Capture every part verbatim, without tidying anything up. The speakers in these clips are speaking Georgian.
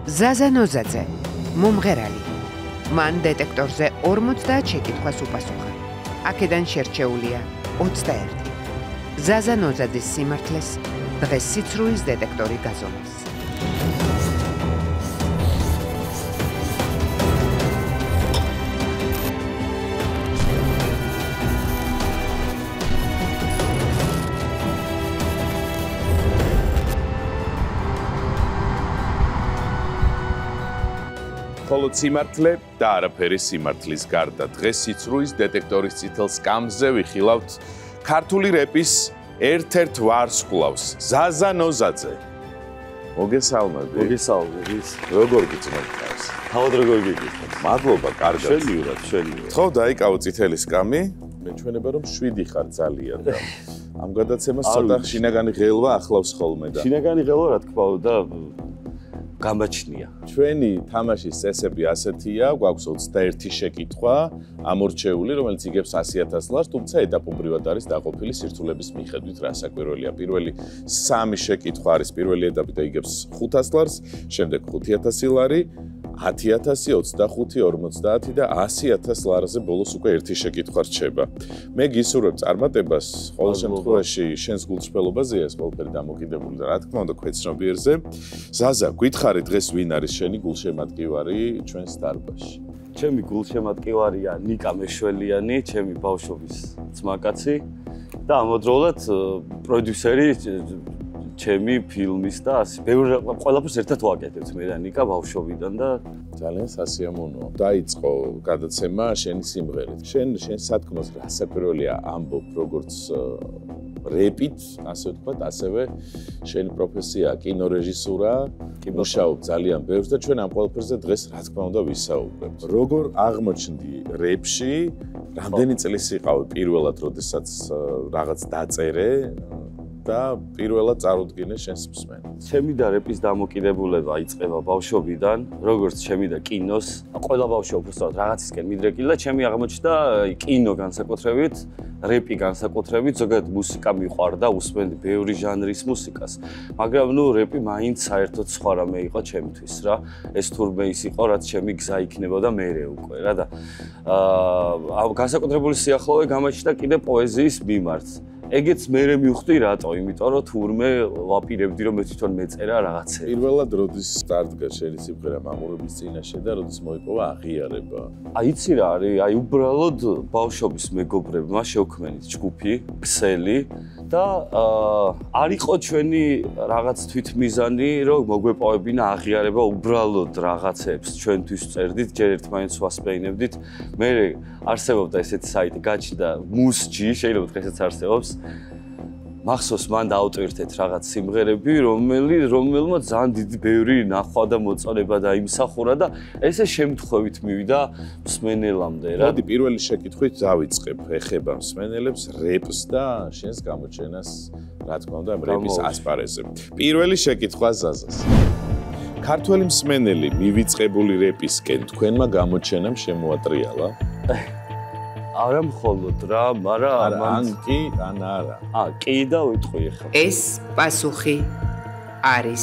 ზაზა ნოზაძე, მომღერალი. მან დეტექტორზე ორმოცდაათ შეკითხვას უპასუხა. აქედან შერჩეულია ოცდაერთი. ზაზა ნოზაძის სიმართლეს დღეს სიცრუის დეტექტორი გაზომავს. ხოლო სიმართლე და არაფერი სიმართლის გარდა დღეს სიცრუის დეტექტორის წითელ სკამზე ვიხილავთ ქართული რეპის ერთ-ერთ ვარსკვლავს ზაზა ნოზაძე. მოგესალმები. მოგესალმები. როგორ გიწმენთ თავს? თავად როგორ გიგიჩნდათ? მადლობა, კარგად. შენიურად, შენიურად. ხო, დაიკავო წითელი სკამი. მეჩვენება რომ შვიდი ხარ ძალიან და ამ გადაცემას ცოტა შინაგანი ღელვა ახლავს ხოლმე და შინაგანი ღელვა რა თქმა უნდა გამაჩნია. ჩვენი თამაშის წესები ასეთია, გვაქვს ოცდაერთი შეკითხვა ამორჩეული, რომელიც იგებს ასი ათას ლარს, თუმცა ეტაპობრივად არის დაყოფილი სირთულების მიხედვით, რა საკვირველია. პირველი სამი შეკითხვა არის პირველი ეტაპი და იგებს ხუთას ლარს, შემდეგ ხუთი ათასი ლარი, ათი ათასი, ოცდახუთი, ორმოცდაათი და ასი ათას ლარზე ბოლოს უკვე ერთი შეკითხვა რჩება. მე გისურვებ წარმატებას, ყოველ შემთხვევაში შენს გულწრფელობაზეა ეს ყველაფერი დამოკიდებული და რა თქმა უნდა ქვეცნობიერზე. ზაზა, გითხარი დღეს ვინ არის შენი გულშემატკივარი ჩვენს დარბაზში? ჩემი გულშემატკივარია ნიკა მეშველიანი, ჩემი ბავშვობის ძმაკაცი და ამავდროულად პროდიუსერი ჩემი ფილმის და ასე ბევრი ყველაფერს ერთად ვაკეთებთ მე და ნიკა ბავშვობიდან და ძალიან სასიამოვნოა. დაიწყო გადაცემა შენი სიმღერით. შენ შენ სათქმოს რა საკვირველია ამბობ როგორც რეპით, ასე ვთქვათ, ასევე შენი პროფესია კინორეჟისურა, მუშაობ ძალიან ბევრს და ჩვენ ამ ყველაფერზე დღეს რა თქმა უნდა ვისაუბრებთ. როგორ აღმოჩნდი რეპში? რამდენი წელი იყავი პირველად, როდესაც რაღაც დაწერე? და პირველად წარუდგინე შენს მსმენელს. ჩემი და რეპის დამოკიდებულება იწყება ბავშვობიდან, როგორც ჩემი და კინოს, ყველა ბავშვი უბრალოდ რაღაცისკენ მიდრეკილა, ჩემი აღმოჩნდა კინო განსაკუთრებით, რეპი განსაკუთრებით, ზოგადად მუსიკა მიყვარდა, უსმენდი ბევრი ჟანრის მუსიკას, მაგრამ ნუ რეპი მაინც საერთოდ სხვა რამე იყო ჩემთვის რა. ეს თურმე ის იყო, რაც ჩემი გზა იქნებოდა მერე უკვე რა და აა განსაკუთრებული სიახლოვე გამაჩნდა კიდე პოეზიის მიმართ. ეგეც მერე მივხვდი რატო, იმიტომ რომ თურმე ვაპირებდი რომ მე თვითონ მეწერა რაღაცა. პირველად როდის სტარტგა შენი სიმღერა მამურების წინაშე და როდის მოიპოვა აღიარება? აი იცი რა არის, აი უბრალოდ ბავშვობის მეგობრებმა შევქმნით ჯგუფი, ქსელი და არ იყო ჩვენი რაღაც თვითმიზანი, რომ მოგვეპოვებინა აღიარება უბრალოდ რაღაცებს ჩვენთვის წერდით, ჯერ ერთმანეთს ვასპეინებდით. მე არსებობდა ესეთი საიტი, გაჩნდა მუსჯი, შეიძლება დღესაც არსებობს. მახსოვს მან დაავტვირთეთ რაღაც სიმღერები, რომელი რომელმაც ძალიან დიდი ბევრი ნახვა და მოწონება დაიმსახურა და ესე შემთხვევით მივიდა მსმენელამდე რა. მოდი პირველი შეკითხვით დავიწყებ. ეხება მსმენელებს რეპს და შენს გამოჩენას, რა თქმა უნდა, რეპის ასპარეზზე. პირველი შეკითხვა ზაზას. ქართველი მსმენელი მივიწყებული რეპისკენ თქვენმა გამოჩენამ შემოატრიალა? არა მხოლოდ რა, მაგრამ ან კი, ან არა. ა, კი და ვიტყვი ახლა. ეს პასუხი არის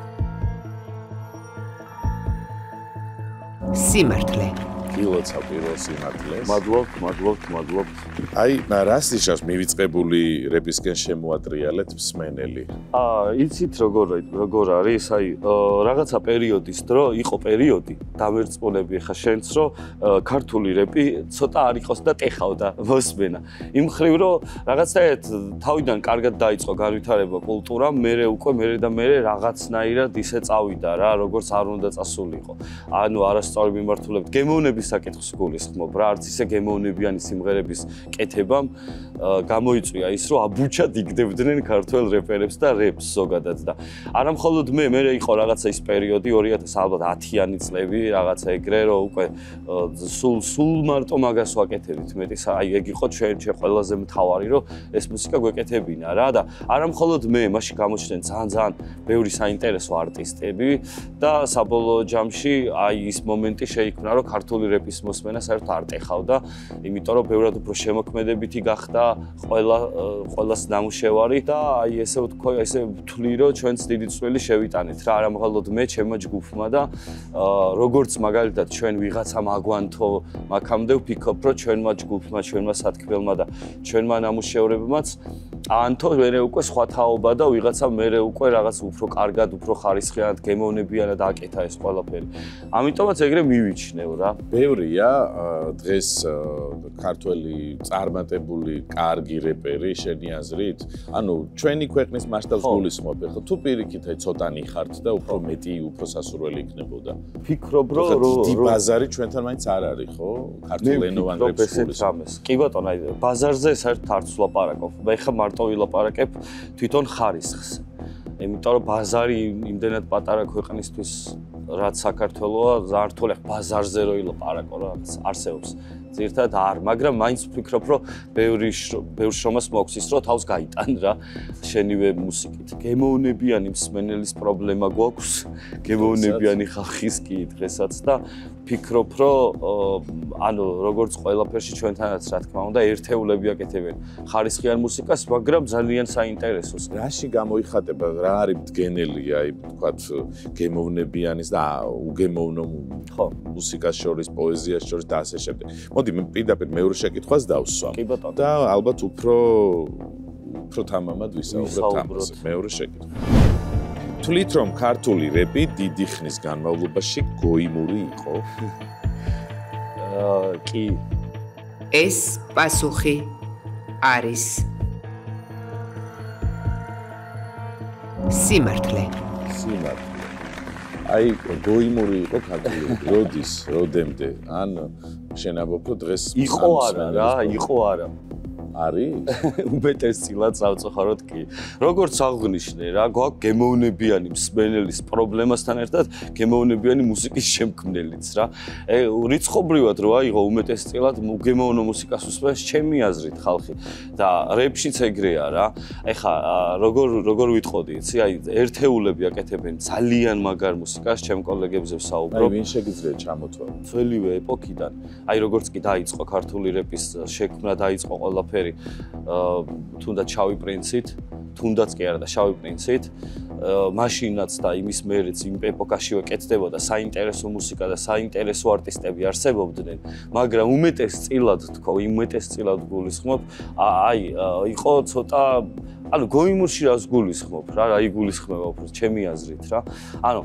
სიმართლე. გილოცა პირველ სიმართლეს. მადლობთ, მადლობთ, მადლობთ. აი, რას ნიშნავს მივიწყებული რეპისკენ შემოატრიალეთ მსმენელი? აა, იცით როგორ როგორ არის, აი, რაღაცა პერიოდის დრო, იყო პერიოდი, დამერწმუნები ხა შენც, რომ ქართული რეპი ცოტა არ იყოს და ტეხავდა მოსმენა. იმ ხრივ, რომ რაღაცაერთ თავიდან კარგად დაიწყო განვითარება კულტურამ, მერე უკვე მერე და მერე რაღაცნაირად ისე წავიდა რა, როგორც არ უნდა წასულიყო. ანუ არასწორი მიმართულებით გემოვნების საკითხს გულისხმობ რა, არც ისე გემოვნებიანი სიმღერების კეთებამ გამოიწვია ის, რომ აბუჩად იგდებდნენ ქართველ რეპერებს და რეპს ზოგადად და არა მხოლოდ მე, მე იყო რაღაცა ის პერიოდი ორი ათას ალბათ ათიანი წლები, რაღაცა ეგრე, რომ უკვე სულ სულ მარტო მაგას ვაკეთებთ მეტის, აი ეგ იყო ჩვენ ჩვენ ყველაზე მთავარი, რომ ეს მუსიკა გვეკეთებინა რა და არა მხოლოდ მე, მაშინ გამოჩნდნენ ძალიან ძალიან ბევრი საინტერესო არტისტები და საბოლოო ჯამში აი ის მომენტი შეიქმნა, რომ ქართული რეპის მოსმენა საერთოდ არ ტეხავდა, იმიტომ რომ ბევრად უფრო შემოქმედებითი გახდა ყველა ყველას ნამუშევარი და აი ესე ვთქვა, ესე ვთვლი რომ ჩვენც დიდი წვლილი შევიტანეთ რა, არა მხოლოდ მე, ჩემმა ჯგუფმა და როგორც მაგალითად ჩვენ ვიღაცამ აგვანთო მაგამდე ვფიქრობ რომ ჩვენმა ჯგუფმა, ჩვენმა სათქმელმა და ჩვენმა ნამუშევრებმაც ანთო მერე უკვე სხვა თაობა და ვიღაცა მერე უკვე რაღაც უფრო კარგად, უფრო ხარისხიანად გემოვნებიანად აკეთა ეს ყველაფერი. ამიტომაც ეგრე მივიჩნევ რა. ბევრია დღეს ქართველი წარმატებული კარგი რეპერი შენი აზრით? ანუ ჩვენი ქვეყნის მასშტაბს გულისხმობ, ხო? თუ პირიქით აი ცოტანი ხართ და უფრო მეტი, უფრო სასურველი იქნებოდა. ფიქრობ რომ დიდი ბაზარი ჩვენთან მაინც არ არის, ხო? ქართულენოვან რეპს გულისხმობ. კი ბატონო, აი ბაზარზე საერთოდ არც ვლაპარაკობ. მე ხა მარტო ვილაპარაკებ თვითონ ხარისხს. იმიტომ რომ ბაზარი იმდენად პატარა ქვეყნისთვის რაც საქართველოა, ძალიან რთული ბაზარზე რო ილაპარაკო რა, არსებობს. ზირთად არ, მაგრამ მაინც ვფიქრობ, რომ ბევრი ბევრ შრომას მოგვცის, რომ თავს გაიტან რა შენივე მუსიკით. გემოვნებიანი მსმენელის პრობლემა გვაქვს, გემოვნებიანი ხალხის კი დღესაც და ვფიქრობ, რომ ანუ როგორც ყველაფერში ჩვენთანაც რა თქმა უნდა ერთეულები აკეთებენ ხარისხიან მუსიკას, მაგრამ ძალიან საინტერესოს. რაში გამოიხატება, რა არის მდგენელი, აი ვთქვათ, გემოვნებიანის და უგემოვნო მუსიკას შორის, პოეზიას შორის და ასე შემდეგ. მოდი მე პირდაპირ მეორე შეკითხვას დავსვამ. კი ბატონო. და ალბათ უფრო უფრო თამამად ვისაუბრებთ ამაზე. მეორე შეკითხვა. თვლით რომ ქართული რეპი დიდი ხნის განმავლობაში გოიმური იყო? აა კი. ეს პასუხი არის სიმართლე. სიმართლე. აი გოიმური იყო ქართული. როდის, როდემდე? ან შენაბობ რომ დღეს იყო არა რა, იყო არა. არის? უმეტესწილად დავწოხაროთ კი. როგორც აღნიშნე რა, გვაქვს გემოვნებიანი მსმენელის პრობლემასთან ერთად გემოვნებიანი მუსიკის შემქმნელიც რა. ე რიცხობრივად რო აიღო უმეტესწილად გემოვნო მუსიკას უსმენს ჩემი აზრით ხალხი და რეპშიც ეგრეა რა. ეხა როგორ როგორ ვიტყოდი, იცი, აი ერთეულები აკეთებენ ძალიან მაგარ მუსიკას, ჩემ კოლეგებზე ვსაუბრობ. აი ვინ შეგიძლია ჩამოთვალო? ძველივე ეპოქიდან. აი როგორც კი დაიწყო ქართული რეპის შექმნა, დაიწყო ყველაფერი თუნდაც შავი პრინცით, თუნდაც კი არა და შავი პრინცით, მაშინაც და იმის მერეც იმ ეპოქაშივე კეთდებოდა საინტერესო მუსიკა და საინტერესო არტისტები არსებობდნენ, მაგრამ უმეტესწილად თქო, უმეტესწილად გულისხმობ, აი იყო ცოტა ანუ გოიმურში რას გულისხმობ რა, რა იგულისხმება უფრო ჩემი აზრით რა. ანუ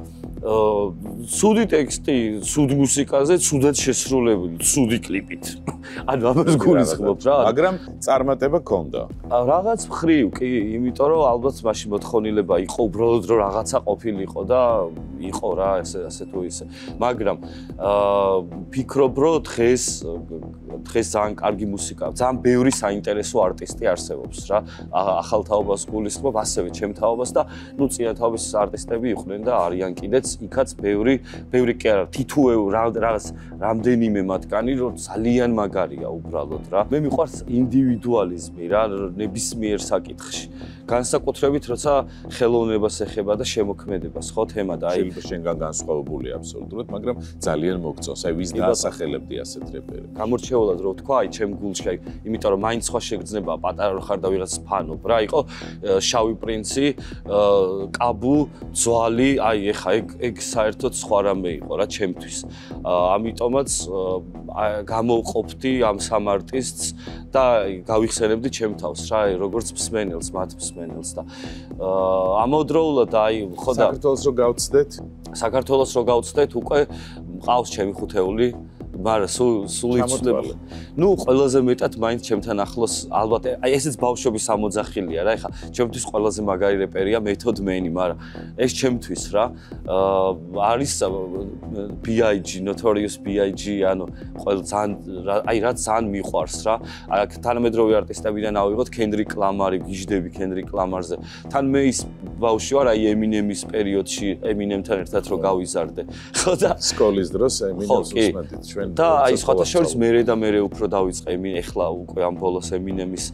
ცუდი ტექსტი, ცუდ მუსიკაზე, ცუდად შესრულებული, ცუდი კლიპით. ანუ ამას გულისხმობ რა. მაგრამ წარმატება ქონდა. რაღაც მხრივ კი, იმიტომ რომ ალბათ მაშინ მოთხოვნილება იყო უბრალოდ რომ რაღაცა ყოფილიყო და იყო რა, ესე ასე თუ ისე. მაგრამ ფიქრობ რომ დღეს დღეს ძალიან კარგი მუსიკა, ძალიან ბევრი საინტერესო არტისტი არსებობს რა. ახალ თაობას გულისხმობ, ასევე ჩემ თაობას და ნუ წინა თაობის არტისტები იყვნენ და არიან კიდეც იქაც ბევრი, ბევრი კი არა, თითოეულ რაღაც რამდენიმე მათგანი, რომ ძალიან მაგარია უბრალოდ რა. მე მიყვარს ინდივიდუალიზმი რა, ნებისმიერ საკითხში. განსაკუთრებით, როცა ხელოვნებას ეხება და შემოქმედებას, ხო, თემა და აი შეიძლება შენგან განსხვავებულია აბსოლუტურად, მაგრამ ძალიან მოგწონს, აი ვის დაასახელებდი ასეთ რეპერებს. გამორჩეულად რო ვთქვა, აი ჩემ გულში, აი, იმიტომ რომ მაინც სხვა შეგრძნება პატარა რო ხარ და ვიღაც ფანობ რა, იყო შავი პრინცი, კაბუ, ძვალი, აი ეხა ეგ ეგ საერთოდ სხვა რამე იყო რა ჩემთვის. ამიტომაც გამოვყოფდი ამ სამ არტისტს და გავიხსენებდი ჩემ თავს რა, როგორც მსმენელს, მათ მსმენელს და ამავდროულად აი ხო და საქართველოს რო გავწდეთ? საქართველოს რო გავწდეთ, უკვე მყავს ჩემი ხუთეული მაგრამ სულ სულ იცვლება. ნუ ყველაზე მეტად მაინც ჩემთან ახლოს ალბათ აი ესეც ბავშვობის ამოძახილია რა. ეხა ჩემთვის ყველაზე მაგარი რეპერია Method Man-ი, მაგრამ ეს ჩემთვის რა არის B I G, Notorious B I G, ანუ ყველა ძალიან აი რაც ძალიან მიყვარს რა. აქ თანამედროვე არტისტებიდან ავიღოთ Kendrick Lamar-ი, გიჟდები Kendrick Lamar-ზე. თან მე ის ბავშვი ვარ აი Eminem-ის პერიოდში, Eminem-თან ერთად რო გავიზარდე. ხო და სკოლის დროს Eminem-ს უსმენდით ჩვენ. და აი სხვათა შორის მერე და მერე უფრო დავიწყე ეხლა უკვე ამ ბოლოს Eminem-ის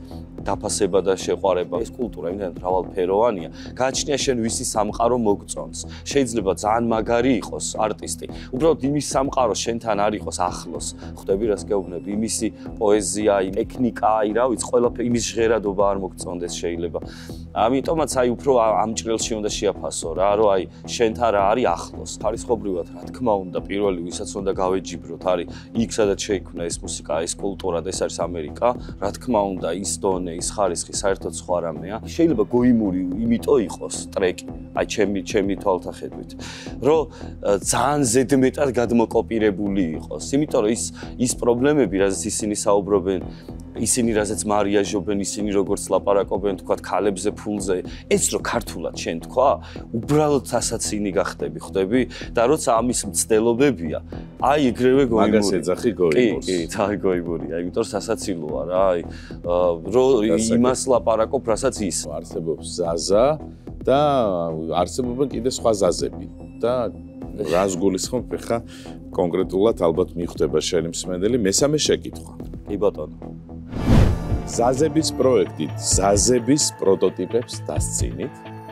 დაფასება და შეყვარება. ეს კულტურა იმდენად მრავალფეროვანია. გააჩნია შენ ვისი სამყარო მოგწონს. შეიძლება ძალიან მაგარი იყოს არტისტი. უბრალოდ იმის სამყარო შენთან არ იყოს ახლოს. ხვდები რას გეუბნები? იმისი პოეზია, ტექნიკა, აი რა ვიცი, ყველაფერი იმის ჟღერადობა არ მოგწონდეს შეიძლება. ამიტომაც აი უფრო ამ ჭრილში უნდა შეაფასო რა, რომ აი შენთან რა არის ახლოს. ხარისხობრივად რა თქმა უნდა, პირველი ვისაც უნდა გავეჯიბროთ არის იქ სადაც შეიქმნა ეს მუსიკა, ეს კულტურა და ეს არის ამერიკა. რა თქმა უნდა, ის დონე, ის ხარისხი საერთოდ სხვა რამეა. შეიძლება გოიმური იმიტომ იყოს ტრეკი, აი ჩემი ჩემი თვალთახედვით, რომ ძალიან ზედმეტად გადმოკოპირებული იყოს. იმიტომ რომ ის ის პრობლემები, რაზეც ისინი საუბრობენ, ისინი რაზეც მარიაჟობენ, ისინი როგორც ლაპარაკობენ, თქვა ქალებზე, ფულზე, ეს რო ქართულად შენ თქვა, უბრალოდ სასაცინი გახდები, ხვდები? და როცა ამის მცდელობებია, აი ეგრევე გოიმური. მაგას ეძახი გოიმურს. კი, კი, ძალიან გოიმურია, იმიტომ რომ სასაცილოა რა, აი რო იმას ლაპარაკობ, რასაც ის. არსებობს ზაზა და არსებობენ კიდე სხვა ზაზები და რას გულისხმობ ხა კონკრეტულად ალბათ მიხვდება შენი მსმენელი მესამე შეკითხვა. კი ბატონო. ზაზების პროექტით ზაზების პროტოტიპებს დასცინით?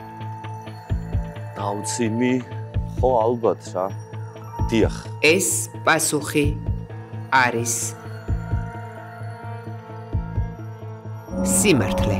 დავცინი, ხო ალბათ რა. დიახ. ეს პასუხი არის სიმართლე.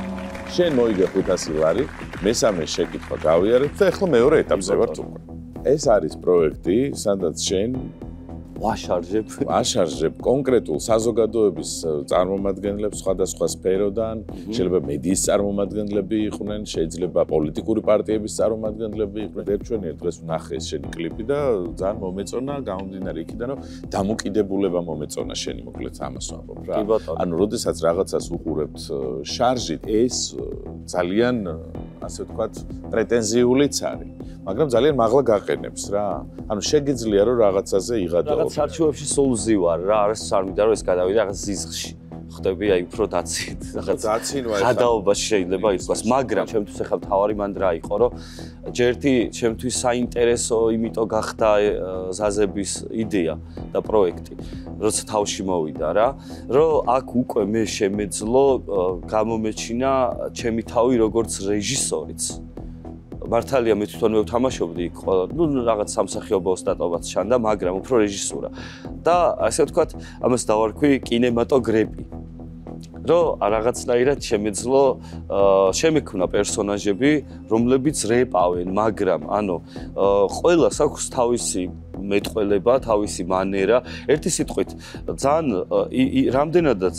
შენ მოიგე ხუთასი ლარი, მესამე შეკითხვა გავიარეთ და ახლა მეორე ეტაპზე ვართ უკვე. ეს არის პროექტი, სადაც შენ ვაშარჟებ. ვაშარჟებ კონკრეტულ საზოგადოების წარმომადგენლებს სხვადასხვა სფეროდან, შეიძლება მედიის წარმომადგენლები იყვნენ, შეიძლება პოლიტიკური პარტიების წარმომადგენლები იყვნენ. ერთვენიერ დღეს ვნახე ეს შენი კლიპი და ძალიან მომეწონა, გამომდინარე იქიდან, რომ დამოკიდებულება მომეწონა შენი, მოკლედ ამას ვამბობ რა. ანუ, როდესაც რაღაცას უყურებთ შარჟით, ეს ძალიან, ასე ვთქვათ, პრეტენზიულიც არის, მაგრამ ძალიან მაღლა გაყენებს რა. ანუ შეგიძლია რომ რაღაცაზე იღადაო. საჩუებში სულ ზივარ რა, არის არ მინდა რომ ეს გადავიდე რაღაც ზიზღში. ხვდები, აი უფრო დაცით, რაღაც დაცინვა ეხლა. გადაობაში შეიძლება იყოს, მაგრამ ჩემთვის ახლა თავარი მანდრა იყო, რომ ჯერთი ჩემთვის საინტერესო იმიტომ გახდა ზაზების იდეა და პროექტი, როცა თავში მოვიდა რა, რომ აქ უკვე მე შემეძლო გამომეჩინა ჩემი თავი როგორც რეჟისორიც. მართალია მე თვითონვე ვთამაშობდი იქ ყველა, ну რაღაც სამსახიობო ოსტატობაც ჩანდა, მაგრამ უფრო რეჟისურა. და ასე ვთქვათ, ამას დავარქვი კინემატოგრაფი. რომ რაღაცნაირად შემეძლო შემექმნა პერსონაჟები, რომლებიც რეპავენ, მაგრამ ანუ ყველას აქვს თავისი მეტყველება, თავისი მანერა. ერთი სიტყვით, ძალიან რამდენადაც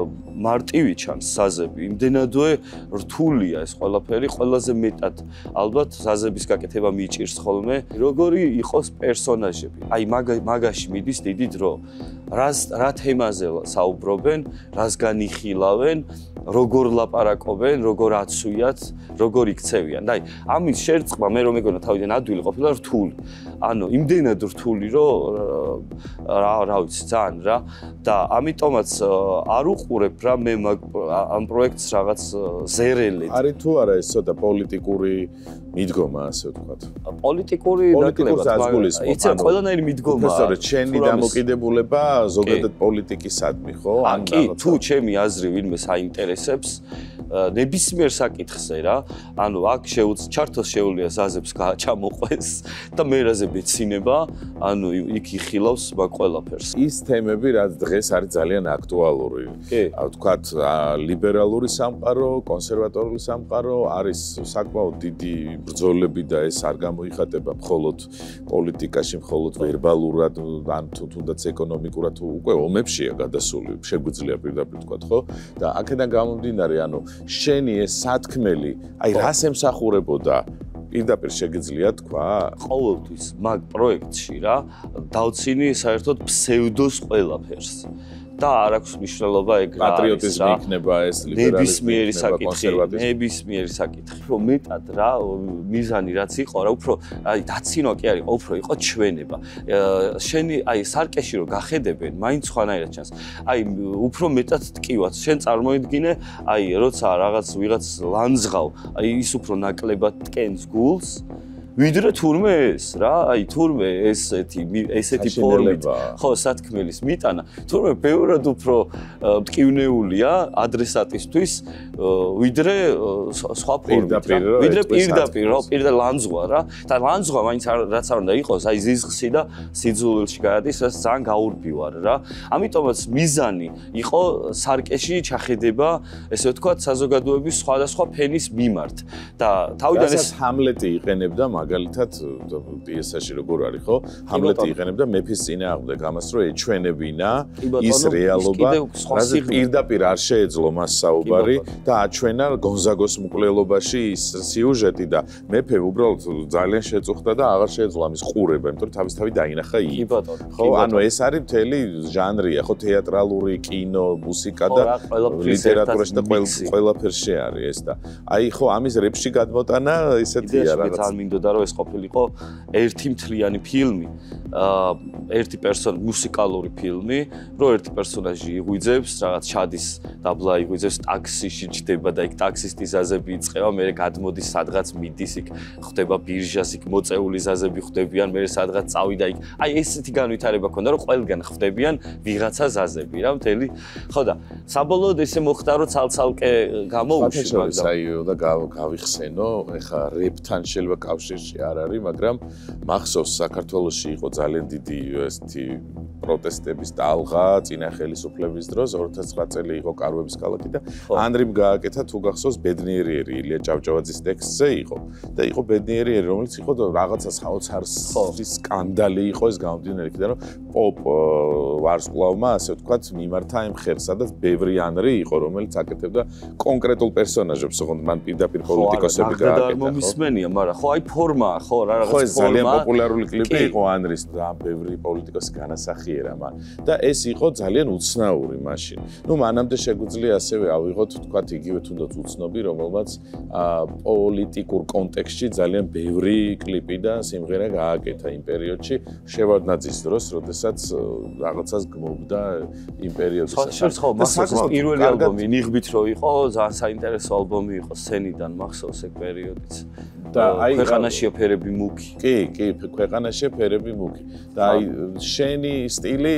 მარტივი ჩანს საზები, იმდენადვე რთულია ეს ყველაფერი, ყველაზე მეტად ალბათ საზების გაკეთება მიჭირს ხოლმე. როგორი იყოს პერსონაჟები? აი მაგაში მიდის დიდი დრო. რას რა თემაზე საუბრობენ, რას განიხილავენ, როგორ ლაპარაკობენ, როგორ აცვიათ, როგორ იქცევიან. და აი ამის შერწყმა მე რომ მეგონა თავიდან ადვილი ყოფილა რთული. ანუ იმდენად რთული, რომ რა რა ვიცი, ძალიან რა და ამიტომაც არ უყურებ რა მე ამ პროექტს რაღაც ზერელეთ. არის თუ არა ეს ცოტა პოლიტიკური მიდგომა, ასე ვთქვათ. პოლიტიკური ნაკლებად, მაგრამ იცი ყველანაირი მიდგომაა. პროფესორი, შენი დამოკიდებულება ზოგადად პოლიტიკისადმი, ხო? ან კი, თუ ჩემი აზრი ვინმე საინტერესებს ნებისმიერ საკითხზე რა, ანუ აქ შეუც ჩართოს შეუძლია ზაზებს გააჩამოყვეს და მე რაზე ბეცინება, ანუ იქ იხილავს მაგ ყველაფერს. ის თემები, რაც დღეს არის ძალიან აქტუალური. ვთქვათ, ლიბერალური სამყარო, კონსერვატორული სამყარო, არის საკმაოდ დიდი ბრძოლები და ეს არ გამოიხატება მხოლოდ პოლიტიკაში, მხოლოდ ვერბალურად, ან თუნდაც ეკონომიკურად, უკვე ომებშია გადასული, შეგვიძლია პირდაპირ ვთქვათ, ხო? და აქედან გამომდინარე, ანუ შენი ეს სათქმელი, აი რას ემსახურებოდა? პირდაპირ შეგიძლია თქვა? ყოველთვის მაგ პროექტში რა, დავცინი საერთოდ ფსევდოს ყველაფერს. და არ აქვს მნიშვნელობა ეგ რა. პატრიოტიზმი იქნება ეს, ლიბერალიზმი იქნება, კონსერვატიზმი. ნებისმიერი საკითხი. უფრო მეტად რა, მიზანი რაც იყო რა, უფრო აი დაცინვა კი არის, უფრო იყო ჩვენება. შენი აი სარკეში რო გახედებენ, მაინც ხვანაირად ჩანს. აი უფრო მეტად ტკივაც. შენ წარმოიდგინე, აი როცა რაღაც ვიღაც ლანძღავ, აი ის უფრო ნაკლებად ტკენს გულს. ვიდრე თურმე ეს რა, აი თურმე ესეთი ესეთი ფორმით ხო სათქმელის მიტანა, თურმე ბევრად უფრო მტკივნეულია ადრესატისთვის ვიდრე სხვა ფორმით რა. ვიდრე პირდაპირ რა, პირდა ლანძღვა რა. და ლანძღვა მაინც რაც არ უნდა იყოს, აი ზიზღსი და სიძულვილში გადის, რაც ძალიან გაურბივარ რა. ამიტომაც მიზანი იყო სარკეში ჩახედება, ესე ვთქვათ, საზოგადოების სხვადასხვა ფენის მიმართ. და თავიდან ეს ჰამლეტი იყენებდა მაგალითად პიესაში როგორ არის ხო? ჰამლეტი იყენებდა მეფის წინააღმდეგ ამას რომ ეჩვენებინა ის რეალობა, რაც პირდაპირ არ შეეძლო მას საუბარი და აჩვენა გონზაგოს მკვლელობაში ის სიუჟეტი და მეფე უბრალოდ ძალიან შეწუხდა და აღარ შეეძლო ამის ყურება, იმიტომ რომ თავისთავად დაინახა იქ. ხო, ანუ ეს არის მთელი ჟანრია, ხო, თეატრალური, კინო, მუსიკა და ლიტერატურაში და ყველაფერში არის ეს და აი ხო, ამის რეპში გადმოტანა ისეთია რაღაც. ძალიან მინდოდა რომ ეს ყოფილიყო ერთი მთლიანი ფილმი, აა ერთი პერსონა მუსიკალური ფილმი, რომ ერთი პერსონაჟი იღვიძებს, რაღაც ჩადის დაბლა იღვიძებს, ტაქსიში ჯდება და იქ ტაქსისტი ზაზები იწყება, მერე გადმოდის სადღაც მიდის იქ, ხდება ბირჟას იქ მოწეული ზაზები ხდებიან, მერე სადღაც წავიდა იქ. აი ესეთი განვითარება ქონდა, რომ ყველგან ხდებიან ვიღაცა ზაზები რა, მთელი. ხო და საბოლოოდ ესე მოხდა, რომ ცალ-ცალკე გამოუშვი, მაგრამ აი და გავიხსენო, ეხა რეპთან შეიძლება კავშირში არ არის, მაგრამ მახსოვს საქართველოში იყო ძალიან დიდი ესეთი პროტესტების ტალღა წინა ხელისუფლების დროს ორი ათას ცხრა წელი იყო კარვების ქალაქი და ანდრიმ გააკეთა თუ გახსოვს ბედნიერიერი ილია ჭავჭავაძის ტექსტზე იყო და იყო ბედნიერიერი რომელიც იყო რაღაცა საოცარი სკანდალი იყო ეს გამომდინარე იქიდან რომ პოპ ვარსკვლავმა ასე ვთქვათ მიმართა იმ ხერხს სადაც ბევრი ანრი იყო რომელიც აკეთებდა კონკრეტულ პერსონაჟებს ოღონდ მან პირდაპირ პოლიტიკოსები გააკეთა ხო მომისმენია მაგრამ ხო აი ფორმა ხო რა რაღაც ფორმა ხო ძალიან პოპულარული კლიპი იყო ანრის და ბევრი პოლიტიკოსი განასახიერა მან და ეს იყო ძალიან უცნაური მაშინ ნუ მანამდე შეგვიძლია ასევე ავიღოთ ვთქვათ იგივე თუნდაც უცნობი რომელმაც პოლიტიკურ კონტექსტში ძალიან ბევრი კლიპი და სიმღერა გააკეთა იმ პერიოდში შევარდნაძის დროს როდესაც რაღაცას გმობდა იმ პერიოდში ხო მახსოვს პირველი ალბომი ნიღბით რო იყო ძალიან საინტერესო ალბომი იყო სცენიდან მახსოვს ეგ პერიოდიც და აი ქვეყანაშია ფერები მუქი კი კი ქვეყანაშია ფერები მუქი და აი შენი სტილი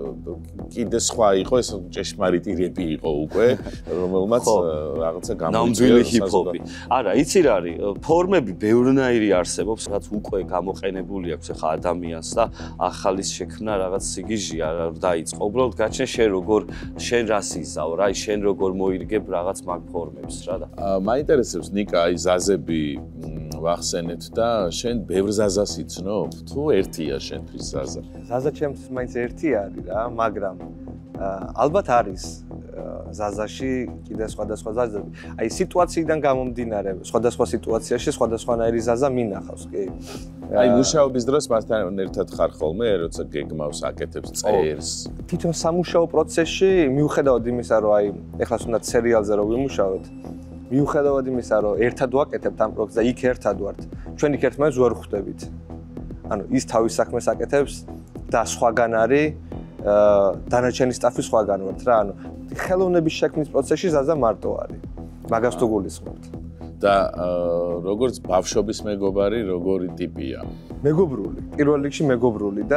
კიდე სხვა იყო ეს ჭეშმარიტი რეპი იყო უკვე რომელმაც რაღაცა გამოიწვია ნამდვილი ჰიპ-ჰოპი არა იცი რა არის ფორმები ბევრნაირი არსებობს რაც უკვე გამოყენებული აქვს ახლა ადამიანს და ახალის შექმნა რაღაც სიგიჟია დაიწყო უბრალოდ გაჩნდა შენ როგორ შენ რას იზავ რა აი შენ როგორ მოირგებ რაღაც მაგ ფორმებს რა და მაინტერესებს ნიკა აი ზაზები ვახსენეთ და შენ ბევრ ზაზას იცნობ თუ ერთია შენთვის ზაზა ზაზა ჩემთვის მაინც ერთი არის რა მაგრამ ალბათ არის ზაზაში კიდე სხვადასხვა ზაზები აი სიტუაციიდან გამომდინარე სხვადასხვა სიტუაციაში სხვადასხვანაირი ზაზა მინახავს კი აი მუშაობის დროს მასთან ერთად ხარ ხოლმე როცა გეგმავს აკეთებს წერს თვითონ სამუშაო პროცესში მიუხედავად იმისა რომ აი ეხლა თუნდაც სერიალზე რომ ვიმუშავეთ მიუხედავად იმისა რომ ერთად ვაკეთებთ ამ პროექტს და იქ ერთად ვართ ჩვენ იქ ერთმანეთს ვერ ხვდებით ანუ ის თავის საქმეს აკეთებს და სხვაგან არის დანარჩენი სტაფი სხვაგან ვართ რა ანუ ხელოვნების შექმნის პროცესში ზაზა მარტო არის მაგას თუ გულისხმობთ და როგორც ბავშვობის მეგობარი როგორი ტიპია მეგობრული პირველ რიგში მეგობრული და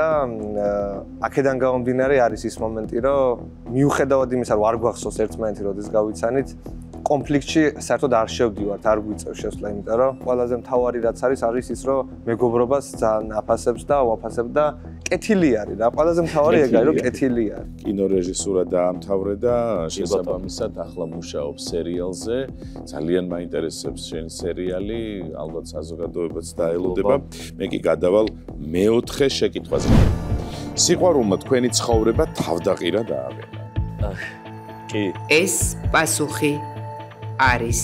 აქედან გამომდინარე არის ის მომენტი რომ მიუხედავად იმისა რომ არ გვახსოვს ერთმანეთი როდის გავიცანით კონფლიქტში საერთოდ არ შევდივართ, არ გვიწევს შესვლა, იმიტომ რომ ყველაზე მთავარი რაც არის, არის ის, რომ მეგობრობას ძალიან აფასებს და ვაფასებ და კეთილი არის რა. ყველაზე მთავარი ეგ არის, რომ კეთილი არის. კინორეჟისურა დაამთავრე და შესაბამისად ახლა მუშაობს სერიალზე. ძალიან მაინტერესებს შენი სერიალი, ალბათ საზოგადოებაც დაელოდება. მე კი გადავალ მეოთხე შეკითხვაზე. სიყვარულმა თქვენი ცხოვრება თავდაყირა დააყენა. კი. ეს პასუხი არის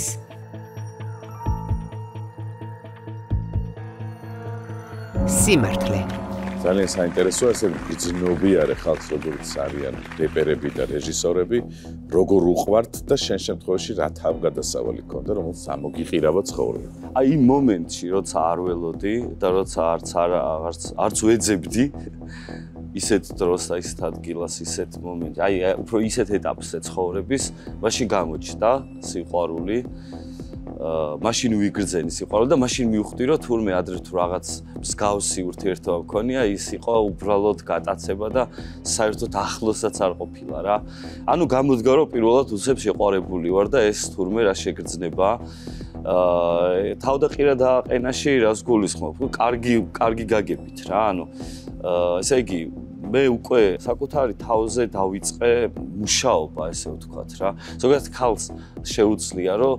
სიმართლე. ძალიან საინტერესოა ესე გძნობიარე ხალხს როგორც არიან რეპერები და რეჟისორები როგორ უყვართ და შენ შემთხვევაში რა თავგადასავალი გქონდა რომელიც ამოგიყირავა ცხოვრება. აი იმ მომენტში როცა არ ველოდი და როცა არც არც არც ვეძებდი ისეთ დროს და ისეთ ადგილას ისეთ მომენტი აი უფრო ისეთ ეტაპზე ცხოვრების მაშინ გამოჩნდა სიყვარული მაშინ ვიგრძენი სიყვარული და მაშინ მივხვდი რომ თურმე ადრე თუ რაღაც მსგავსი ურთიერთობა მქონია ის იყო უბრალოდ გატაცება და საერთოდ ახლოსაც არ ყოფილა რა. ანუ გამოდგა რომ პირველად უცებ შეყვარებული ვარ და ეს თურმე რა შეგრძნება. აა თავდაყირა დააყენაში რას გულისხმობ? კარგი კარგი გაგებით რა. ანუ ესე იგი მე უკვე საკუთარი თავზე დავიწყე მუშაობა, ესე ვთქვათ რა. ზოგადად ქალს შეუძლია რომ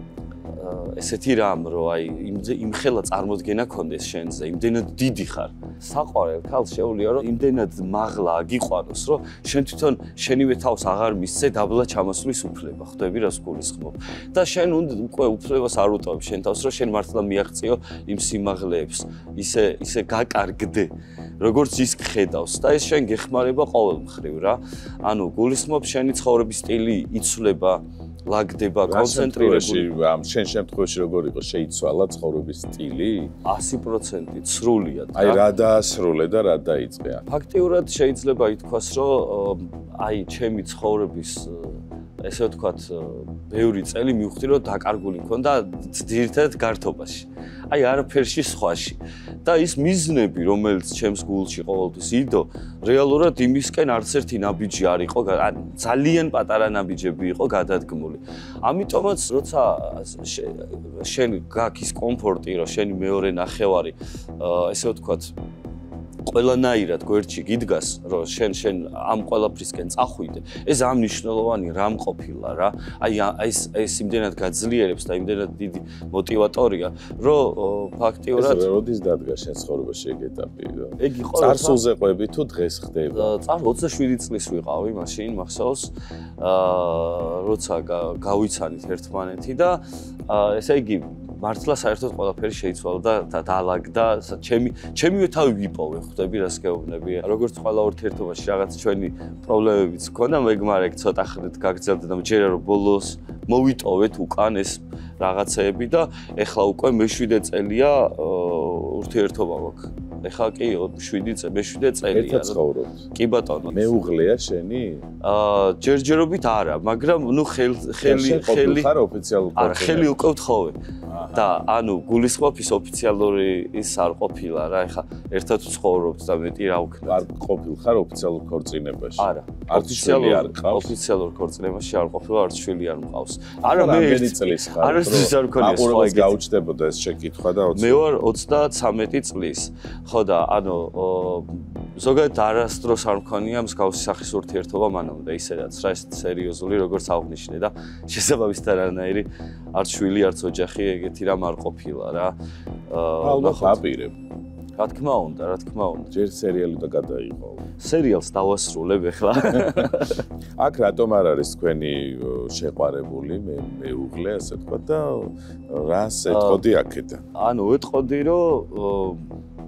ესეთი რამ რომ აი იმხელა წარმოდგენა კონდეს შენზე, იმდენად დიდი ხარ. საყვარელ ქალს შეუძლია რომ იმდენად მაღლა აგიყვანოს, რომ შენ თვითონ შენივე თავს აღარ მისცე დაბლა ჩამოსვლის უფლება, ხვდები რას გულისხმობ. და შენ უკვე უფლებას არ უტოვებ შენ თავს, რომ შენ მართლა მიაღწიო იმ სიმაღლეებს, ისე ისე გაკარგდე, როგორც ის ხედავს და ეს შენ გეხმარება ყოველ მხრივ რა. ანუ გულისხმობ შენი ცხოვრების სტილი იცვლება ლაგდება კონცენტრირებული ამ შენ შემთხვევაში როგორ იყო შეიცვალა ცხოვრების სტილი? ასი პროცენტი სრულიად აი რა დაასრულე და რა დაიწყე? ფაქტიურად შეიძლება ითქვას რომ აი ჩემი ცხოვრების ესე ვთქვათ ბევრი წელი მივხვდი რომ დაკარგული მქონდა ძირითადად გართობაში აი არაფერში სხვაში და ის მიზნები რომელიც ჩემს გულში ყოველთვის იდო რეალურად იმისკენ არც ერთი ნაბიჯი არ იყო ძალიან პატარა ნაბიჯები იყო გადადგმული ამიტომაც როცა შენ გაქვს ის კომფორტი რომ შენი მეორე ნახევარი ესე ვთქვათ ყველანაირად გვერდში გიდგას, რომ შენ შენ ამ ყველაფრისკენ წახვიდე. ეს ამ მნიშვნელოვანი რამ ყოფილა რა. აი ეს ეს იმდენად გაძლიერებს და იმდენად დიდი мотиваტორია, რომ ფაქტიურად ეს როდის დადგა შენ ცხოვრებაში ეგ ეტაპი? ეგ იყო წარსულზე ყვები თუ დღეს ხდება? წარ ოცდაშვიდი წლის ვიყავი მაშინ მახსოვს. აა როცა გავიცანით ერთმანეთი და ესე იგი მართლა საერთოდ ყველაფერი შეიცვალა და დაალაგდა ჩემი ჩემივე თავი ვიპოვე ხვდები რას გეუბნები როგორც ყველა ურთიერთობაში რაღაც ჩვენი პრობლემებიც ჰქონდა მეგმარეკ ცოტა ხნით გაგრძელდა და მჯერა რომ ბოლოს მოვიტოვეთ უკან ეს რაღაცეები და ეხლა უკვე მეშვიდე წელია ურთიერთობა მაქვს ეხლა კი შვიდი წელი მეშვიდე წელია ერთად ცხოვრობთ კი ბატონო მეუღლეა შენი აა ჯერჯერობით არა მაგრამ ნუ ხელი ხელი ხელი ხარ ოფიციალურ არა ხელი უკვე ვთხოვე და ანუ გულისხმობ ის ოფიციალური ის არ ყოფილა რა ეხლა ერთად ვცხოვრობთ და მეტი რა ვქნა არ ყოფილ ხარ ოფიციალურ ქორწინებაში არა არც შვილი არ ყავს ოფიციალურ ქორწინებაში არ ყოფილა არც შვილი არ მყავს არა მე ერთი წლის ხარ არა ის არ მქონია სხვა ეგეთი გაუჩნდებოდა ეს შეკითხვა და მე ვარ ოცდათვრამეტი წლის ხო და ანუ ზოგადად არასდროს არ მქონია მსგავსი სახის ურთიერთობა მანამდე ისედაც რა ეს სერიოზული როგორც აღნიშნე და შესაბამისად არანაირი არც შვილი არც ოჯახი ეგეთი რამ არ ყოფილა რა აა უნდა დაპირებ რა თქმა უნდა რა თქმა უნდა ჯერ სერიალი და გადაიღო სერიალს დავასრულებ ახლა აქ რატომ არ არის თქვენი შეყვარებული მე მეუღლე ასე თქვა და რას ეთყოდი აქედან ანუ ეთყოდი რომ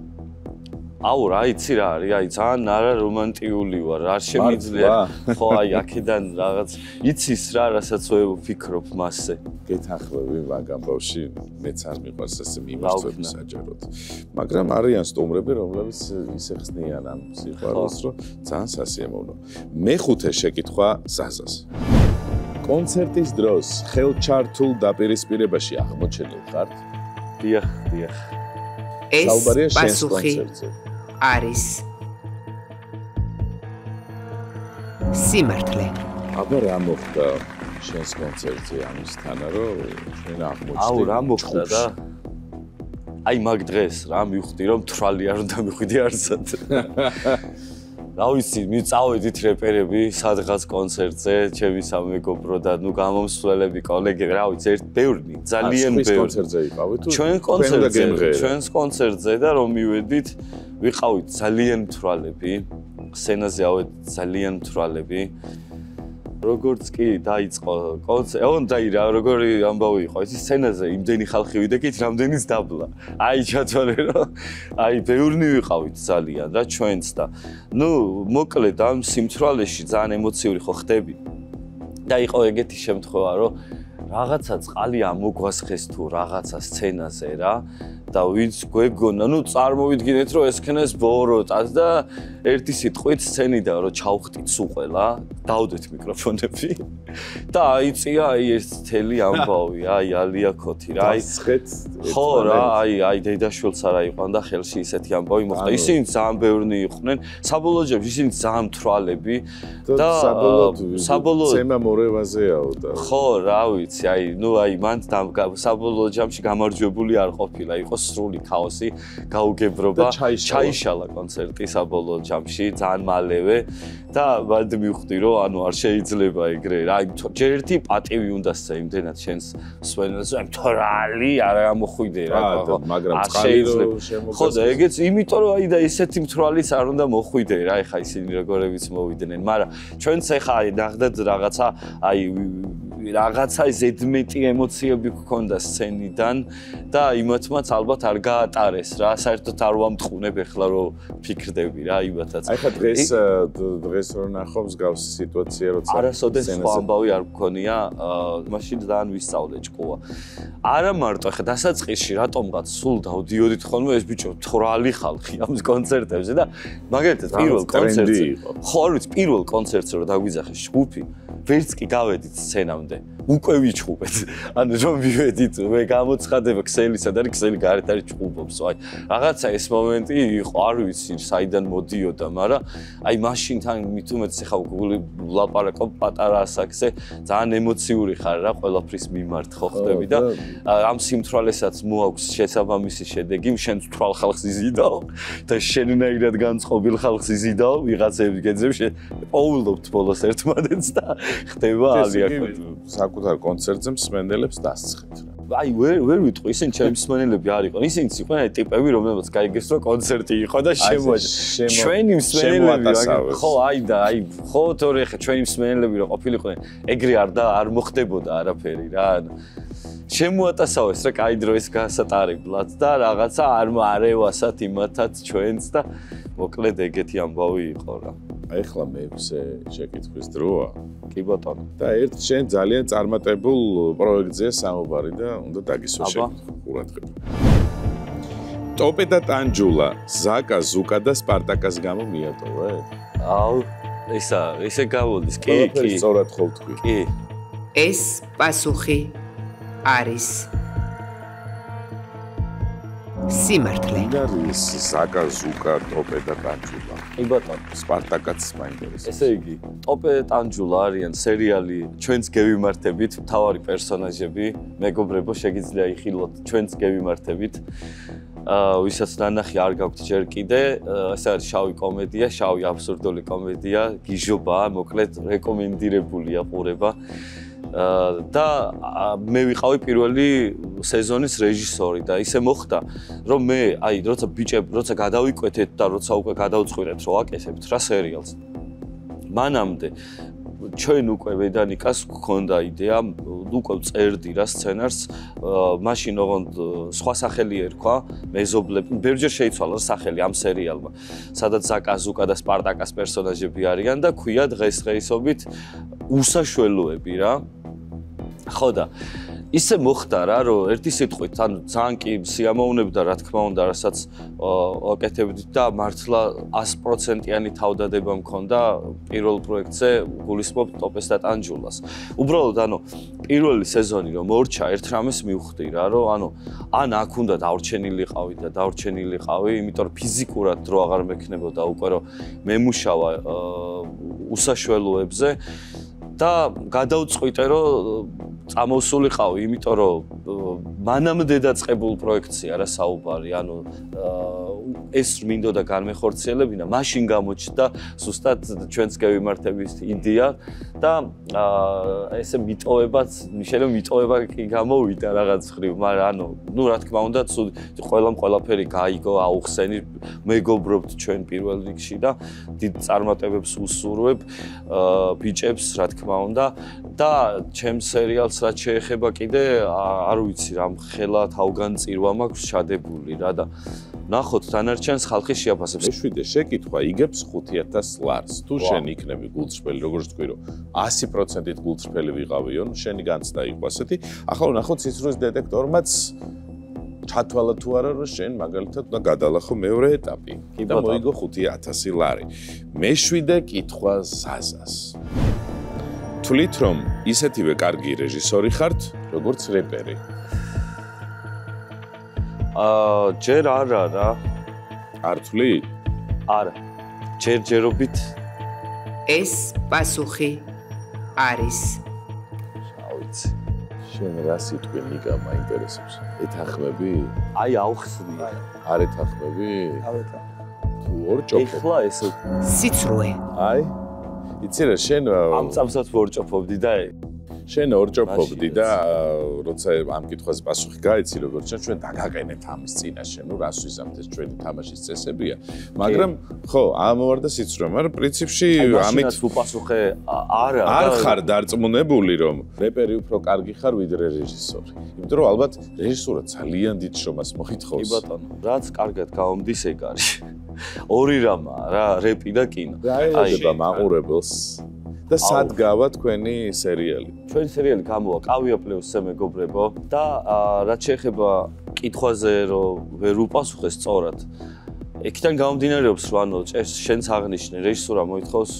აუ რა იცი რა არის აი ძალიან არა რომანტიული ვარ არ შემიძლია ხო აი აქედან რაღაც იცის რა რასაც ვფიქრობ მასზე გეთანხმები მაგამ ბავში მეც არ მიყვარს ესე მიმართვები საჯაროდ მაგრამ არიან სტუმრები რომლებიც ისე ხსნიან ამ სიყვარულს რომ ძალიან სასიამოვნო მეხუთე შეკითხვა ზაზას კონცერტის დროს ხელჩართულ დაპირისპირებაში აღმოჩენილ ხართ დიახ დიახ ეს პასუხი არის სიმართლე. აბა რა მოხდა შენს კონცერტზე ამისთანა რომ შენ აღმოჩნდი? აუ რა მოხდა და აი მაგ დღეს რა მივხვდი რომ თვალი არ უნდა მიხვიდე არსად. რა ვიცი, მიწავედით რეპერები სადღაც კონცერტზე, ჩემი სამეგობრო და ნუ გამომსვლელები, კოლეგები, რა ვიცი, ერთ ბევრი, ძალიან ბევრი. კონცერტზე იყავით თუ? ჩვენ კონცერტზე, ჩვენს კონცერტზე და რომ მივედით, ვიყავით ძალიან მთვრალები, სცენაზე ავედით ძალიან მთვრალები. როგორც კი დაიწყო კონცერტი, ონ დაი რა, როგორი ამბავი იყო, ის სცენაზე იმდენი ხალხი ვიდექით, რამდენიც დაბლა. აი ჩათვალე რომ აი ბევრნი ვიყავით ძალიან და ჩვენც და ნუ მოკლედ ამ სიმთვრალეში ძალიან ემოციური ხო ხდები. და იყო ეგეთი შემთხვევა, რომ რაღაცა წყალი ამოგვასხეს თუ რაღაცა სცენაზე რა და ვინც გვეგონა, ну წარმოვიდგინეთ რომ ესქნეს ბოროტად და ერთი სიტყვით სცენიდან რომ ჩავხტით სულ ყველა, დავდეთ მიკროფონები და აიწია აი ეს თელი ამბავი, აი ალია ქოთი რა, აი ხო რა, აი აი დედაშვილს არა იყვან და ხელში ისეთი ამბავი მოხდა. ისინი ძალიან ბევრნი იყვნენ, საბოლოო ჯამში ისინი ძალიან თვალები და საბოლოო ცემა მორევაზეაო და ხო რა ვიცი, აი ნუ აი მან საბოლოო ჯამში გამარჯვებული არ ყოფილა, იყო სრული ქაოსი, გაუგებრობა, ჩაიშალა კონცერტი საბოლოო ჯამში ძალიან მალევე და მანდ მივხვდი რომ ანუ არ შეიძლება ეგრე რა, ჯერ ერთი პატივი უნდა სცე იმდენად შენს მსმენელს, აი თორალი არ გამოხვიდე რა, მაგრამ წყალი რომ შემოგასწრებს. ხო და ეგეც იმიტომ რომ აი და ისეთი მთვრალის არ უნდა მოხვიდე რა, ეხა ისინი როგორებიც მოვიდნენ, მაგრამ ჩვენც ეხა აი ნახდათ რაღაცა აი რაღაცა ზედმეტი ემოციები გქონდა სცენიდან და იმათმაც ალბათ არ გაატარეს რა, საერთოდ არ ვამტყუნებ ეხლა რომ ფიქრდები რა იმათაც. აი ხა დღეს დღეს რო ნახო მსგავსი სიტუაცია როცა არასოდეს სხვა ამბავი არ მქონია, მაშინ ძალიან ვისწავლე ჭკუა. არა მარტო ხა დასაწყისში რატომღაც სულ დავდიოდით ხოლმე ეს ბიჭო თვრალი ხალხი ამ კონცერტებზე და მაგალითად პირველ კონცერტზე ხო არ ვიცი პირველ კონცერტზე რომ დაგვიძახეს ჯგუფი ვერც კი გავედით სცენამდე უკვე ვიჩხუბეთ ანუ რომ მივედით მე გამოცხადება ქსელისა და ქსელი გარეთ არის ჭუბობს აი რაღაცა ეს მომენტი იყო არ ვიცი საიდან მოდიოდა მაგრამ აი მაშინ თან მithumetes ხა ლაპარაკობ პატარა ასაკზე ძალიან ემოციური ხარ რა ყველაფრის მიმართ ხო ხდები და ამ სიმთვრალესაც მოაქვს შესაბამისი შედეგი შენ თვალ ხალხს იზიდაო და შენნაირად განწყობილ ხალხს იზიდაო ვიღაცებს გეძებ პოულობთ ბოლოს ერთმანეთს და ხდება ალიაკო საკუთარ კონცერტზე მსმენელებს დასცხეთ რა. აი ვერ ვერ ვიტყვი ისინი ჩემი მსმენელები არ იყვნენ. ისინი იყვნენ აი ტიპები რომელსაც გაიგეს რომ კონცერტი იყო და შემოაჩა. ჩვენი მსმენელები ხო აი და აი ხო თორე ხა ჩვენი მსმენელები რო ყოფილიყვნენ ეგრე არ და არ მოხდებოდა არაფერი რა. შემოატასავეს რა კაი დროის გასატარებლად და რაღაცა არ მარევასათ იმათაც ჩვენც და მოკლედ ეგეთი ამბავი იყო რა. აი ხლა მეექვსე შეკითხვის დროა. კი ბატონო. და ერთ შენ ძალიან წარმატებულ პროექტზეა საუბარი და უნდა დაგისვა შეკითხვა ყურადღება. ტოპე და ტანჯულა, ზაკა, ზუკა და სპარტაკას გამო მიატოვე? აუ, ისა, ისე გავოდის. კი, კი. სწორად ხო ვთქვი. კი. ეს პასუხი არის სიმართლე. არის ზაკა, ზუკა, ტოპე და ტანჯულა. კი ბატონო, სპარტაკაც მაინტერესებს. ესე იგი, ტოპე და ტანჯულა არიან სერიალი ჩვენც გევიმართებით, მთავარი პერსონაჟები, მეგობრებო, შეგიძლია იხილოთ ჩვენც გევიმართებით. აა, ვისაც ნანახი არ გაქვთ ჯერ კიდე, ეს არის შავი კომედია, შავი აბსურდული კომედია, გიჟობაა, მოკლედ რეკომენდირებულია ყურება. და მე ვიყავი პირველი სეზონის რეჟისორი და ისე მოხდა რომ მე აი როცა ბიჭები როცა გადავიკვეთეთ და როცა უკვე გადავწყვიტეთ რომ აკეთებთ რა სერიალს მანამდე ჩვენ უკვე ვედანიკას გქონდა იდეა უკვე წერდი რა სცენარს მაშინ ოღონდ სხვა სახელი ერქვა მეზობლები ბევრჯერ შეიცვალა სახელი ამ სერიალმა სადაც ზაკა ზუკა და სპარტაკას პერსონაჟები არიან და ქვია დღესდღეობით უსაშველოები რა ხო და ისე მოხდა რა რომ ერთი სიტყვით ანუ ძალიან კი სიამოვნებდა რა თქმა უნდა რასაც აკეთებდით და მართლა ას პროცენტიანი თავდადება მქონდა პირველ პროექტზე გულისხმობ ტოპეს და ტანჯულას უბრალოდ ანუ პირველი სეზონი რომ მორჩა ერთ რამეს მივხვდი რა რომ ანუ ან აქ უნდა დავრჩენილიყავი და დავრჩენილიყავი იმიტომ რომ ფიზიკურად დრო აღარ მექნებოდა უკვე რომ მემუშავა უსაშველოებზე და გადავწყვიტე რომ წამოსულიყავი, იმიტომ რომ მანამდე დაწყებულ პროექტია რა საუბარი, ანუ ეს მინდოდა განმეხორციელებინა, მაშინ გამოჩნდა ზუსტად ჩვენც გევიმართების იდეა და ესე მიტოვებაც, შეიძლება მიტოვება კი გამოვიდა რაღაც ხრივ, მაგრამ ანუ, ნუ რა თქმა უნდა, ყველამ ყველაფერი გაიგო, აუხსენი, მეგობრობთ ჩვენ პირველ რიგში და დიდ წარმატებებს უსურვებ ბიჭებს, რა თქმა უნდა და ჩემს სერიალს რაც შეეხება კიდე არ ვიცი რა ხელა თავგანწირვა მაქვს ჩადებული რა და ნახოთ დანარჩენს ხალხი შეაფასებს. მეშვიდე შეკითხვა იგებს ხუთი ათას ლარს. თუ შენ იქნები გულწრფელი, როგორც თქვი რომ ასი პროცენტით გულწრფელი ვიყავიო, შენი განცდა იყო ასეთი. ახლა ნახოთ სიცრუის დეტექტორმაც ჩათვალა თუ არა რომ შენ მაგალითად უნდა გადალახო მეორე ეტაპი და მოიგო ხუთი ათასი ლარი. მეშვიდე კითხვა ზაზას. თვლით რომ ისეთივე კარგი რეჟისორი ხართ, როგორც რეპერი? აა ჯერ არა რა. არ თვლი? არა. ჯერჯერობით ეს პასუხი არის ავიცი. შენ რა სიტყვი ნიკა მაინტერესებს? ეთანხმები? აი ავხსნი. არ ეთანხმები? ავეთა. თუ ორ ჭოფობ. ეხლა ესე სიცრუე. აი იცი რა შენ ამ წამსაც ვორჭოფობდი და შენ ორ ჭოფობდი და როცა ამ კითხვაზე პასუხი გაიცი როგორც ჩვენ ჩვენ დაგაყენეთ ამის წინაშე ნუ რას ვიზამთ ეს ჩვენი თამაშის წესებია მაგრამ ხო ამოვარდა სიცრუე მაგრამ პრინციპში ამით უპასუხე არა არ ხარ დარწმუნებული რომ რეპერი უფრო კარგი ხარ ვიდრე რეჟისორი იმიტომ რომ ალბათ რეჟისურა ძალიან დიდ შრომას მოითხოვს კი ბატონო რაც კარგად გავამდის ეგ არის ორი რამაა რა რეპი და კინო რა ელოდება მაყურებელს და სად გავა თქვენი სერიალი? ჩვენი სერიალი გამოვა კავია პლუს-ზე მეგობრებო და რაც შეეხება კითხვაზე რომ ვერ უპასუხე სწორად იქიდან გამომდინარეობს რომ ანუ შენც აღნიშნე რეჟისურა მოითხოვს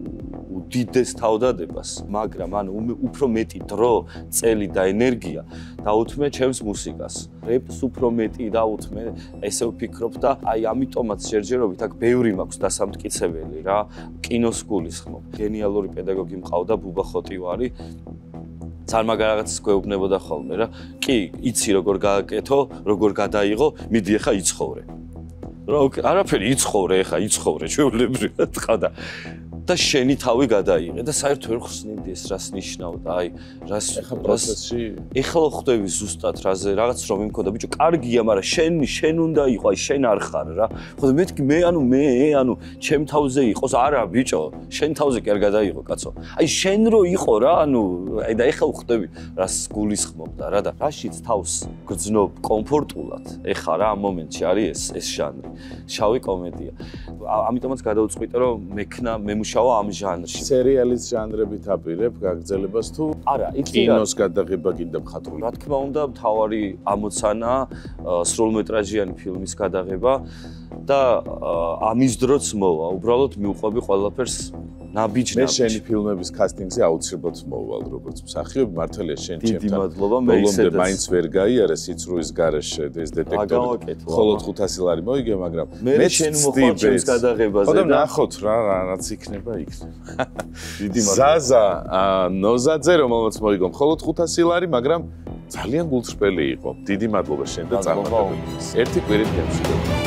უდიდეს თავდადებას მაგრამ ანუ უფრო მეტი დრო წელი და ენერგია დაუთმე ჩემს მუსიკას რეპს უფრო მეტი დაუთმე ესე ვფიქრობ და აი ამიტომაც ჯერჯერობით აქ ბევრი მაქვს დასამტკიცებელი რა კინოს გულისხმობ გენიალური პედაგოგი მყავდა ბუბა ხოტივარი წარმაგარ რაღაცას გვეუბნებოდა ხოლმე რა კი იცი როგორ გააკეთო როგორ გადაიღო მიდი ახლა იცხოვრე რა არაფერი იცხოვრე ახლა იცხოვრე ჩვეულებრივად ხა და და შენი თავი გადაიღე და საერთოდ ვერ ხსნიდი ეს რას ნიშნავდა აი რას ახლა პროცესში ეხლა ხვდები ზუსტად რაზე რაღაც რომ იმქონდა ბიჭო კარგია მაგრამ შენ შენ უნდა იყო აი შენ არ ხარ რა ხო მეთქი მე ანუ მე ანუ ჩემ თავზე იყოს არა ბიჭო შენ თავზე კი არ გადაიღო კაცო აი შენ რო იყო რა ანუ აი და ეხლა ხვდები რას გულისხმობდა რა და რაშიც თავს გრძნობ კომფორტულად ეხლა რა ამ მომენტში არის ეს ეს ჟანრი შავი კომედია ამიტომაც გადავწყვიტე რომ მექნა მემუშ ამ ჟანრში. სერიალის ჟანრებით აპირებ გაგრძელებას თუ არა, იცი რა. კინოს გადაღება კიდე მხატვრული. რა თქმა უნდა, მთავარი ამოცანა სრულმეტრაჟიანი ფილმის გადაღება და ამის დროც მოვა. უბრალოდ მიუყვები ყველაფერს ნაბიჯ-ნაბიჯ. მე შენი ფილმების კასტინგზე აუცილებლად მოვალ როგორც მსახიობი, მართალია შენ ჩემთან. დიდი მადლობა, მე ისედაც. ბოლომდე მაინც ვერ გაიარე სიცრუის გარეშე ეს დეტექტორი. მხოლოდ ხუთასი ლარი მოიგე, მაგრამ მე შენ მოხვალ ჩემს გადაღებაზე და ნახოთ რა რაც იქნება იქნება. დიდი მადლობა. ზაზა ნოზაძე რომელმაც მოიგო მხოლოდ ხუთასი ლარი, მაგრამ ძალიან გულწრფელი იყო. დიდი მადლობა შენ და წარმატებებს. ერთი კვირით გემშვიდობ.